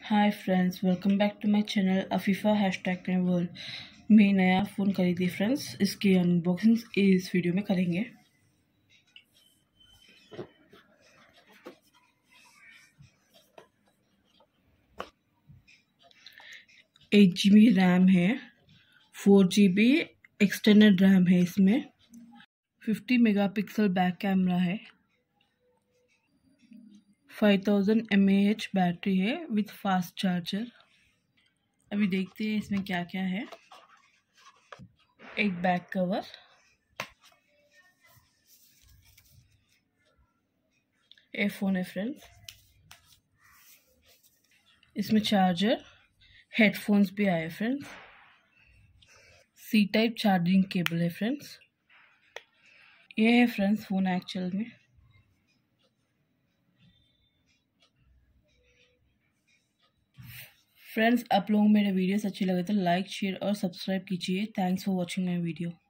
Hi friends, welcome back to my channel Afifa #world. मैं नया phone खरीदी फ्रेंड्स, इसकी अनबॉक्सिंग इस वीडियो में करेंगे। एट GB रैम है, 4 GB एक्सटर्नल रैम है। इसमें 50 मेगापिक्सल बैक कैमरा है, 5000 mAh बैटरी है विथ फास्ट चार्जर। अभी देखते हैं इसमें क्या क्या है। एक बैक कवर, ये फ़ोन है फ्रेंड्स। इसमें चार्जर, हेडफोन्स भी आए friends. C type charging cable है फ्रेंड्स। ये है फ्रेंड्स फ़ोन एक्चुअल में। फ्रेंड्स, आप लोगों को मेरे वीडियोस अच्छी लगे तो लाइक, शेयर और सब्सक्राइब कीजिए। Thanks for watching my video.